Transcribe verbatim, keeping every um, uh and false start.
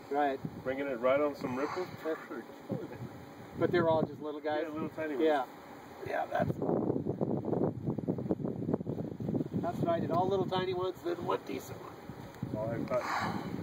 Right. Bringing it right on some ripples. Perfect. But they're all just little guys? Yeah, little tiny ones. Yeah. Yeah, that's... That's what I did. All little tiny ones, then one decent one. All I caught.